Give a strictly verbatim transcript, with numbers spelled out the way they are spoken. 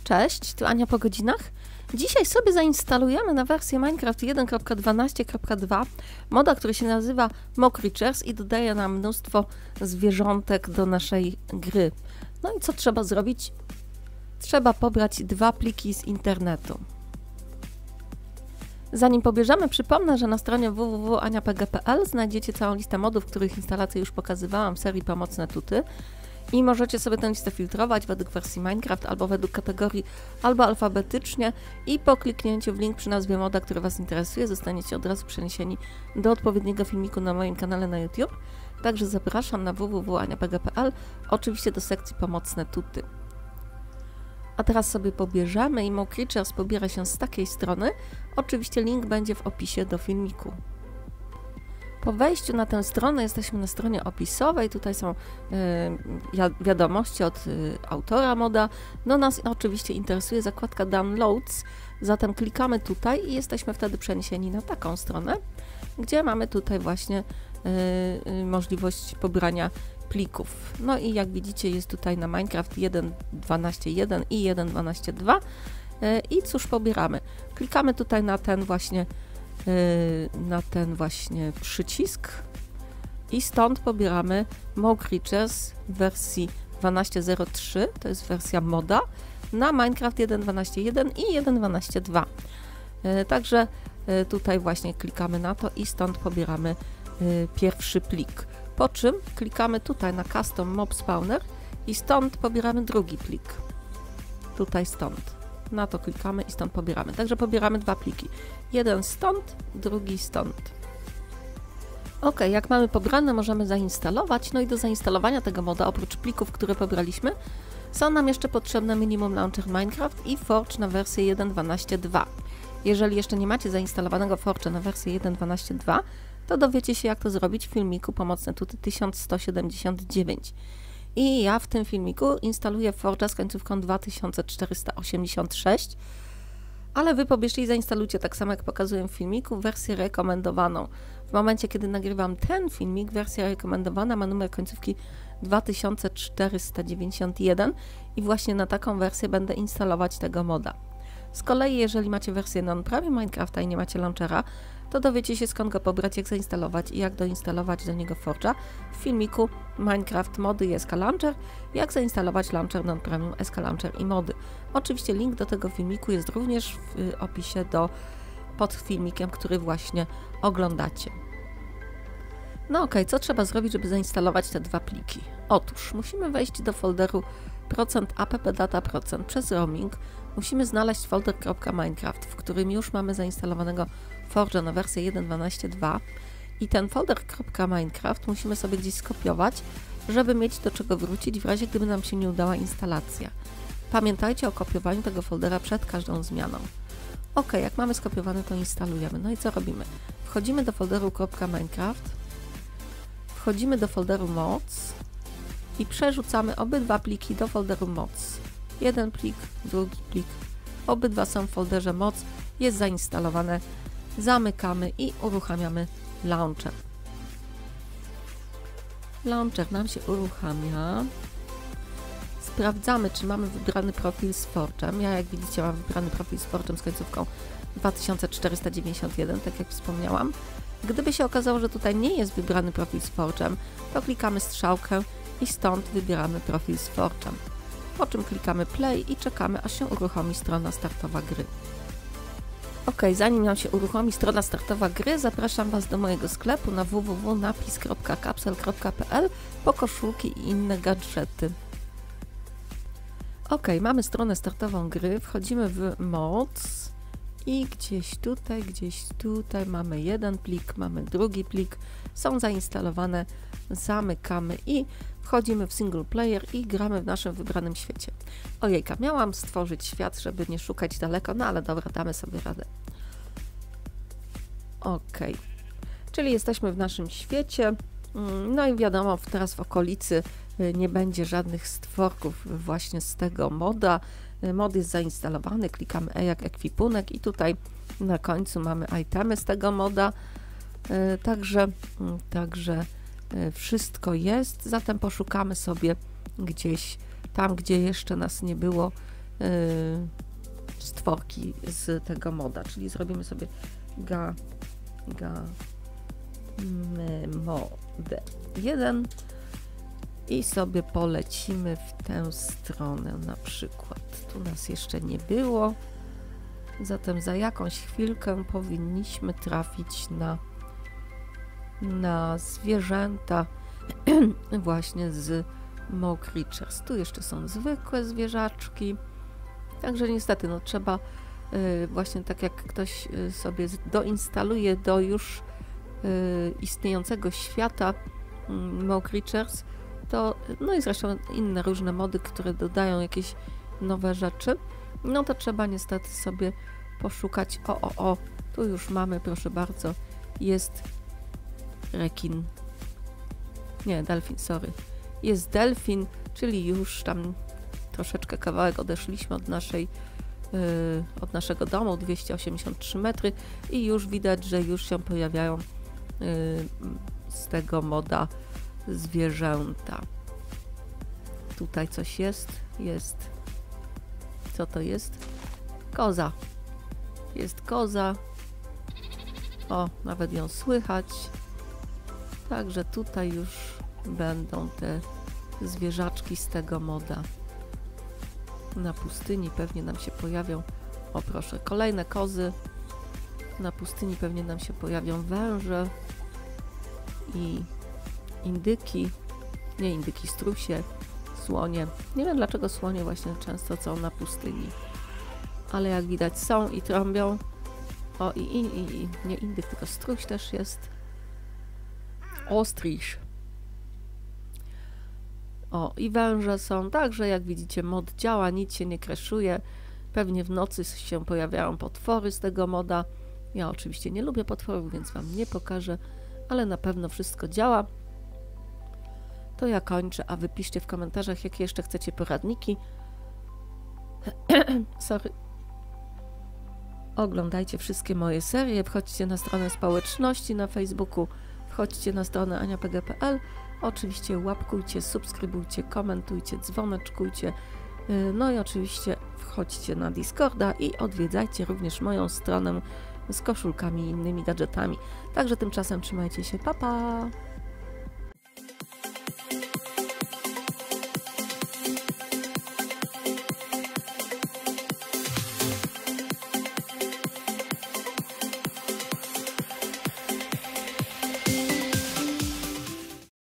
Cześć, tu Ania po godzinach. Dzisiaj sobie zainstalujemy na wersję Minecraft jeden kropka dwanaście kropka dwa moda, który się nazywa Mock Creatures i dodaje nam mnóstwo zwierzątek do naszej gry. No i co trzeba zrobić? Trzeba pobrać dwa pliki z internetu. Zanim pobierzemy, przypomnę, że na stronie w w w kropka ania p g kropka p l znajdziecie całą listę modów, których instalację już pokazywałam w serii Pomocne Tuty. I możecie sobie tę listę filtrować według wersji Minecraft albo według kategorii, albo alfabetycznie i po kliknięciu w link przy nazwie moda, który Was interesuje, zostaniecie od razu przeniesieni do odpowiedniego filmiku na moim kanale na YouTube. Także zapraszam na w w w kropka ania p g kropka p l, oczywiście do sekcji Pomocne Tuty. A teraz sobie pobierzemy i Mock Creatures pobiera się z takiej strony. Oczywiście link będzie w opisie do filmiku. Po wejściu na tę stronę jesteśmy na stronie opisowej, tutaj są y, wiadomości od y, autora moda. No nas oczywiście interesuje zakładka Downloads, zatem klikamy tutaj i jesteśmy wtedy przeniesieni na taką stronę, gdzie mamy tutaj właśnie y, y, możliwość pobrania plików. No i jak widzicie jest tutaj na Minecraft jeden kropka dwanaście kropka jeden i jeden kropka dwanaście kropka dwa y, i cóż pobieramy? Klikamy tutaj na ten właśnie na ten właśnie przycisk i stąd pobieramy Mock Creatures w wersji dwanaście zero trzy, to jest wersja moda, na Minecraft jeden kropka dwanaście kropka jeden i jeden kropka dwanaście kropka dwa. Także tutaj właśnie klikamy na to i stąd pobieramy pierwszy plik. Po czym klikamy tutaj na Custom Mob Spawner i stąd pobieramy drugi plik. Tutaj stąd. Na to klikamy i stąd pobieramy. Także pobieramy dwa pliki. Jeden stąd, drugi stąd. Ok, jak mamy pobrane, możemy zainstalować. No i do zainstalowania tego moda, oprócz plików, które pobraliśmy, są nam jeszcze potrzebne Minimum Launcher Minecraft i Forge na wersję jeden kropka dwanaście kropka dwa. Jeżeli jeszcze nie macie zainstalowanego Forge'a na wersję jeden kropka dwanaście kropka dwa, to dowiecie się, jak to zrobić w filmiku Pomocne Tuty tysiąc sto siedemdziesiąt dziewięć. I ja w tym filmiku instaluję Forge'a z końcówką dwa tysiące czterysta osiemdziesiąt sześć, ale Wy pobierzcie i zainstalujcie tak samo jak pokazuję w filmiku wersję rekomendowaną. W momencie, kiedy nagrywam ten filmik, wersja rekomendowana ma numer końcówki dwa tysiące czterysta dziewięćdziesiąt jeden i właśnie na taką wersję będę instalować tego moda. Z kolei, jeżeli macie wersję non-premium Minecrafta i nie macie launchera, to dowiecie się, skąd go pobrać, jak zainstalować i jak doinstalować do niego Forge'a w filmiku Minecraft mody i S K Launcher, jak zainstalować launcher non-premium, S K Launcher i mody. Oczywiście link do tego filmiku jest również w opisie do, pod filmikiem, który właśnie oglądacie. No ok, co trzeba zrobić, żeby zainstalować te dwa pliki? Otóż musimy wejść do folderu %appdata procent przez roaming. Musimy znaleźć folder .minecraft, w którym już mamy zainstalowanego Forge'a na wersję jeden kropka dwanaście kropka dwa i ten folder .minecraft musimy sobie gdzieś skopiować, żeby mieć do czego wrócić w razie, gdyby nam się nie udała instalacja. Pamiętajcie o kopiowaniu tego foldera przed każdą zmianą. Ok, jak mamy skopiowany, to instalujemy. No i co robimy? Wchodzimy do folderu .minecraft, wchodzimy do folderu mods i przerzucamy obydwa pliki do folderu mods. Jeden plik, drugi plik, obydwa są w folderze mods, jest zainstalowane, zamykamy i uruchamiamy launcher. Launcher nam się uruchamia. Sprawdzamy, czy mamy wybrany profil z Forge'em. Ja, jak widzicie, mam wybrany profil z Forge'em z końcówką dwa tysiące czterysta dziewięćdziesiąt jeden, tak jak wspomniałam. Gdyby się okazało, że tutaj nie jest wybrany profil z Forge'em, to klikamy strzałkę i stąd wybieramy profil z Forge'em. Po czym klikamy play i czekamy, aż się uruchomi strona startowa gry. Ok, zanim nam się uruchomi strona startowa gry, zapraszam Was do mojego sklepu na w w w kropka napis kropka kapsel kropka p l po koszulki i inne gadżety. Ok, mamy stronę startową gry, wchodzimy w mods i gdzieś tutaj, gdzieś tutaj mamy jeden plik, mamy drugi plik, są zainstalowane, zamykamy i wchodzimy w single player i gramy w naszym wybranym świecie. Ojejka, miałam stworzyć świat, żeby nie szukać daleko, no ale dobra, damy sobie radę. Ok, czyli jesteśmy w naszym świecie, no i wiadomo, teraz w okolicy nie będzie żadnych stworków właśnie z tego moda. Mod jest zainstalowany, klikamy E jak ekwipunek i tutaj na końcu mamy itemy z tego moda, także, także wszystko jest, zatem poszukamy sobie gdzieś tam, gdzie jeszcze nas nie było, stworki z tego moda, czyli zrobimy sobie ga, ga mode jeden i sobie polecimy w tę stronę na przykład. Tu nas jeszcze nie było, zatem za jakąś chwilkę powinniśmy trafić na, na zwierzęta właśnie z Mo Creatures. Tu jeszcze są zwykłe zwierzaczki, także niestety no, trzeba y, właśnie tak jak ktoś y, sobie doinstaluje do już y, istniejącego świata y, Mo Creatures, to, no i zresztą inne różne mody, które dodają jakieś nowe rzeczy, no to trzeba niestety sobie poszukać. O, o, o, tu już mamy, proszę bardzo, jest rekin, nie, delfin, sorry, jest delfin, czyli już tam troszeczkę kawałek odeszliśmy od naszej, yy, od naszego domu, dwieście osiemdziesiąt trzy metry i już widać, że już się pojawiają yy, z tego moda zwierzęta. Tutaj coś jest, jest, co to jest? Koza. Jest koza. O, nawet ją słychać. Także tutaj już będą te zwierzaczki z tego moda. Na pustyni pewnie nam się pojawią, o proszę, kolejne kozy. Na pustyni pewnie nam się pojawią węże i indyki, nie indyki, strusie, słonie. Nie wiem dlaczego słonie właśnie często są na pustyni, ale jak widać są i trąbią. O i, i, i, i nie indyk, tylko struś też jest. Ostrich. O, i węże są, także jak widzicie mod działa, nic się nie crashuje. Pewnie w nocy się pojawiają potwory z tego moda. Ja oczywiście nie lubię potworów, więc wam nie pokażę, ale na pewno wszystko działa. To ja kończę, a wy piszcie w komentarzach, jakie jeszcze chcecie poradniki. Sorry. Oglądajcie wszystkie moje serie, wchodźcie na stronę społeczności na Facebooku, wchodźcie na stronę ania p g kropka p l. Oczywiście łapkujcie, subskrybujcie, komentujcie, dzwoneczkujcie. No i oczywiście wchodźcie na Discorda i odwiedzajcie również moją stronę z koszulkami i innymi gadżetami. Także tymczasem trzymajcie się, pa pa!